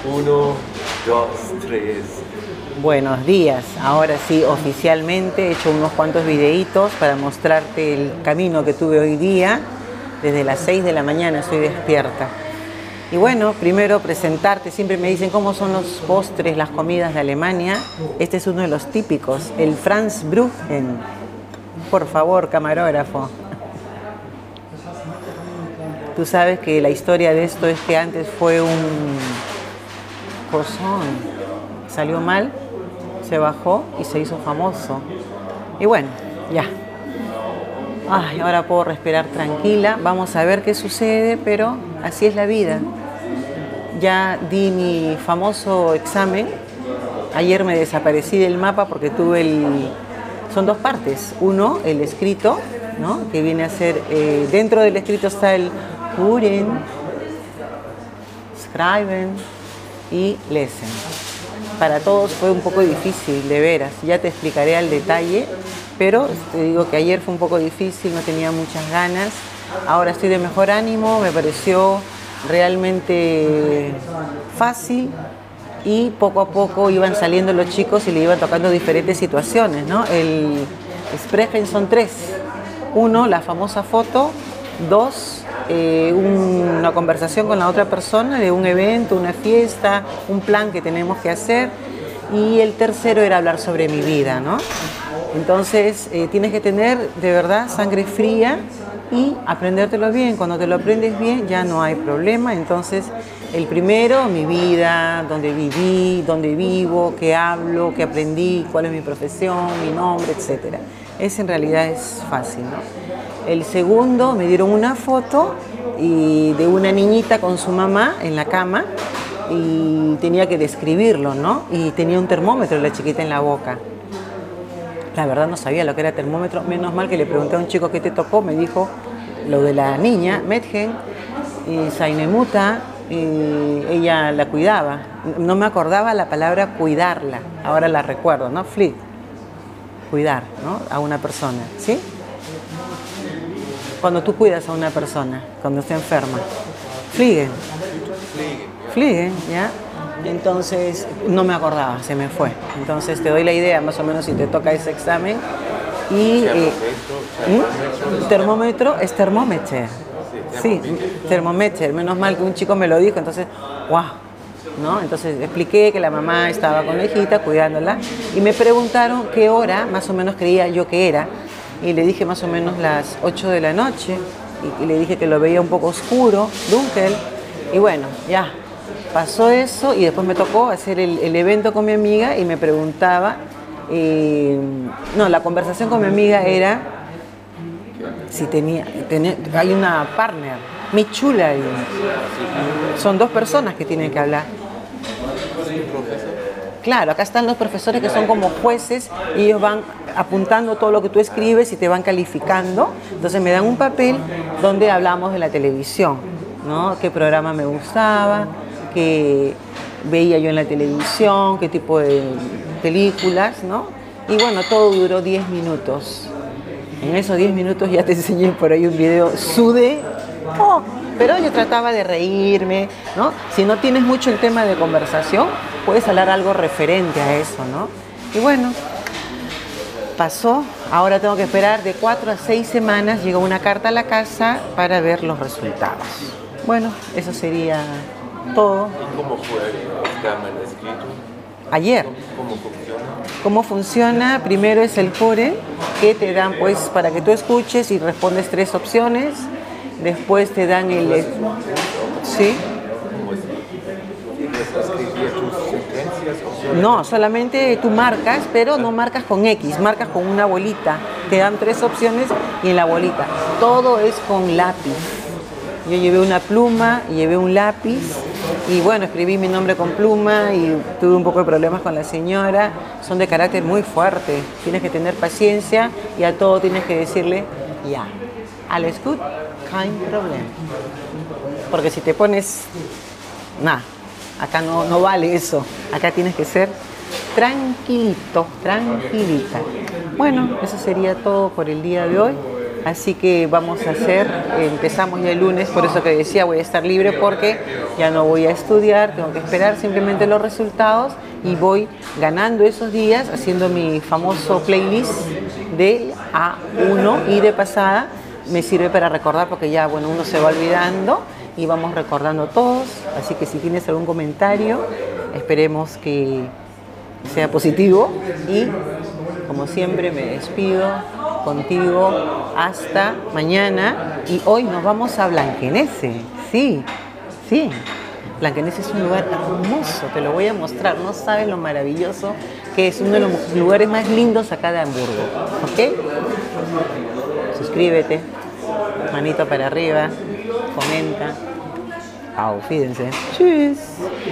Uno, dos, tres. Buenos días. Ahora sí, oficialmente he hecho unos cuantos videitos para mostrarte el camino que tuve hoy día. Desde las 6 de la mañana estoy despierta. Y bueno, primero presentarte. Siempre me dicen cómo son los postres, las comidas de Alemania. Este es uno de los típicos, el Franzbrötchen. Por favor, camarógrafo. Tú sabes que la historia de esto es que antes fue un croissant, salió mal, se bajó y se hizo famoso. Y bueno, ya. Ay, ahora puedo respirar tranquila. Vamos a ver qué sucede, pero así es la vida. Ya di mi famoso examen. Ayer me desaparecí del mapa porque tuve son dos partes. Uno, el escrito, ¿no? Que viene a ser... dentro del escrito está el Hören, Schreiben y Lesen. Para todos fue un poco difícil, de veras. Ya te explicaré al detalle, pero te digo que ayer fue un poco difícil, no tenía muchas ganas. Ahora estoy de mejor ánimo, me pareció realmente fácil y poco a poco iban saliendo los chicos y le iban tocando diferentes situaciones, ¿no? El Sprechen son tres. Uno, la famosa foto. Dos, una conversación con la otra persona de un evento, una fiesta, un plan que tenemos que hacer. Y el tercero era hablar sobre mi vida, ¿no? Entonces tienes que tener de verdad sangre fría y aprendértelo bien. Cuando te lo aprendes bien ya no hay problema. Entonces el primero, mi vida, dónde viví, dónde vivo, qué hablo, qué aprendí, cuál es mi profesión, mi nombre, etc. Ese en realidad es fácil, ¿no? El segundo, me dieron una foto de una niñita con su mamá en la cama y tenía que describirlo, ¿no? Y tenía un termómetro la chiquita en la boca. La verdad no sabía lo que era termómetro, menos mal que le pregunté a un chico qué te tocó, me dijo lo de la niña, Mädchen, y Sainemuta, y ella la cuidaba. No me acordaba la palabra cuidarla, ahora la recuerdo, ¿no? Flick, cuidar, ¿no? A una persona, ¿sí? Cuando tú cuidas a una persona, cuando está enferma. Fliegen. Fliegen, ¿ya? Entonces, no me acordaba, se me fue. Entonces, te doy la idea, más o menos, si te toca ese examen. Y termómetro es termómetro. Sí, termómetro. Menos mal que un chico me lo dijo, entonces, ¡guau! ¿No? Entonces, expliqué que la mamá estaba con la hijita, cuidándola. Y me preguntaron qué hora, más o menos, creía yo que era. Y le dije más o menos las 8 de la noche y le dije que lo veía un poco oscuro, dunkel, y bueno, ya, pasó eso y después me tocó hacer el evento con mi amiga y me preguntaba, no, la conversación con mi amiga era si hay una partner, mi chula, y son dos personas que tienen que hablar. Claro, acá están los profesores que son como jueces y ellos van apuntando todo lo que tú escribes y te van calificando. Entonces me dan un papel donde hablamos de la televisión, ¿no? Qué programa me gustaba, qué veía yo en la televisión, qué tipo de películas, ¿no? Y bueno, todo duró 10 minutos. En esos 10 minutos ya te enseñé por ahí un video, sudé. Oh, pero yo trataba de reírme, ¿no? Si no tienes mucho el tema de conversación, puedes hablar algo referente a eso, ¿no? Y bueno, pasó, ahora tengo que esperar de 4 a 6 semanas, llegó una carta a la casa para ver los resultados. Bueno, eso sería todo. ¿Y cómo fue el examen escrito? Ayer. ¿Cómo funciona? ¿Cómo funciona? Primero es el Hören, que te dan pues para que tú escuches y respondes 3 opciones. Después te dan el... ¿Sí? ¿Escribir tus sentencias o No, solamente tú marcas, pero no marcas con X, marcas con una bolita. Te dan 3 opciones y en la bolita. Todo es con lápiz. Yo llevé una pluma, llevé un lápiz y bueno, escribí mi nombre con pluma y tuve un poco de problemas con la señora. Son de carácter muy fuerte. Tienes que tener paciencia y a todo tienes que decirle ya. Alles gut, kein Problem. Porque si te pones... nada. Acá no vale eso. Acá tienes que ser tranquilito, tranquilita. Bueno, eso sería todo por el día de hoy. Así que vamos a hacer, empezamos ya el lunes, por eso que decía voy a estar libre porque ya no voy a estudiar, tengo que esperar simplemente los resultados y voy ganando esos días haciendo mi famoso playlist del A1 y de pasada me sirve para recordar porque ya, bueno, uno se va olvidando y vamos recordando todos, así que si tienes algún comentario, esperemos que sea positivo y como siempre me despido contigo hasta mañana y hoy nos vamos a Blanquenese, sí, Blanquenese es un lugar hermoso, te lo voy a mostrar, no sabes lo maravilloso que es, uno de los lugares más lindos acá de Hamburgo, ¿ok? Suscríbete, manito para arriba, comenta, auf Wiedersehen, tschüss.